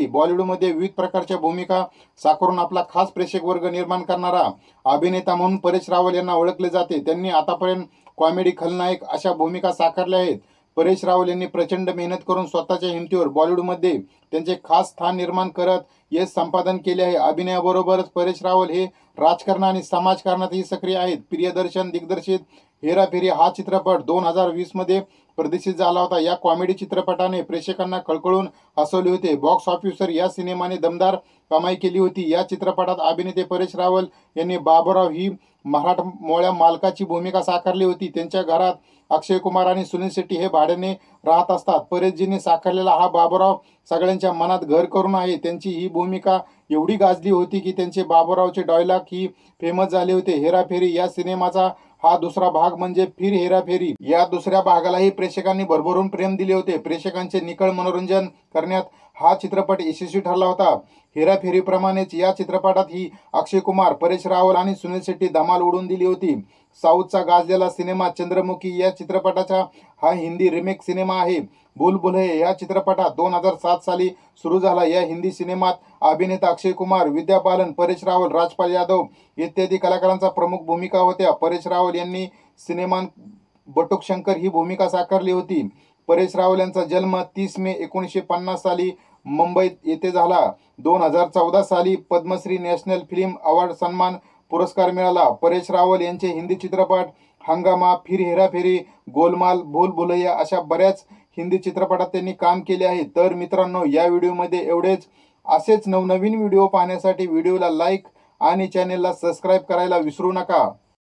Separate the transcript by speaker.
Speaker 1: होती। बॉलिवूडमध्ये विविध प्रकारच्या भूमिका साकारून आपला खास प्रेक्षक वर्ग निर्माण करणारा अभिनेता म्हणून परेश रावल यांना ओळखले जाते। त्यांनी आतापर्यंत कॉमेडी, खलनायक अशा भूमिका साकारल्या आहेत। परेश रावल यांनी प्रचंड मेहनत करून स्वतःच्या हिमतीवर बॉलिवूडमध्ये त्यांचे खास स्थान निर्माण करत यश संपादन केले आहे। अभिनयाबरोबरच परेश रावल हे राजकारण आणि समाजकारणातही सक्रिय आहेत। प्रियदर्शन दिग्दर्शित हेराफेरी हा चित्रपट 2020 मध्ये प्रदर्शित झाला होता। या कॉमेडी चित्रपटाने प्रेक्षकांना खळखळून हसवले होते। बॉक्स ऑफिसवर या सिनेमाने दमदार कमाई केली होती। या चित्रपटात अभिनेते परेश रावल यांनी बाबूराव ही मराठमोळ्या मालकाची भूमिका साकारली होती। त्यांच्या घरात अक्षय कुमार आणि सुनील शेट्टी हे भाड्याने राहत असतात। परेशजींनी साकारलेला हा बाबूराव सगळ्यांच्या मनात घर करून आहे। त्यांची ही भूमिका एवढी गाजली होती की त्यांचे बाबूरावचे डायलॉग ही फेमस झाले होते। हेराफेरी या सिनेमाचा हा दुसरा भाग म्हणजे फिर हेराफेरी। या दुसऱ्या भागालाही प्रेक्षकांनी भरभरून प्रेम दिले होते। प्रेक्षकांचे निखळ मनोरंजन करण्यात हा चित्रपट यशस्वी ठरला होता। हेराफेरीप्रमाणेच या चित्रपटातही अक्षय कुमार, परेश रावल आणि सुनील शेट्टी धमाल उडवून दिली होती। साऊथचा गाजलेला सिनेमा चंद्रमुखी या चित्रपटाचा हा हिंदी रिमेक सिनेमा आहे। भूल भुलैया या चित्रपटात 2007 साली सुरू झाला। या हिंदी सिनेमात अभिनेता अक्षय कुमार, विद्या बालन, परेश रावल, राजपाल यादव इत्यादी कलाकारांचा प्रमुख भूमिका होत्या। परेश रावल यांनी सिनेमात बटुक शंकर ही भूमिका साकारली होती। परेश रावल यांचा जन्म 30 मे 1950 साली मुंबईत येथे झाला। 2014 साली पद्मश्री नॅशनल फिल्म अवॉर्ड सन्मान पुरस्कार मिळाला। परेश रावल यांचे हिंदी चित्रपट हंगामा, फिर हेराफेरी, गोलमाल, भूल भुलैया अशा बऱ्याच हिंदी चित्रपटात त्यांनी काम केले आहे। तर मित्रांनो, या व्हिडिओमध्ये एवढेच। असेच नवनवीन व्हिडिओ पाहण्यासाठी व्हिडिओला लाईक आणि चॅनेलला सबस्क्राईब करायला विसरू नका।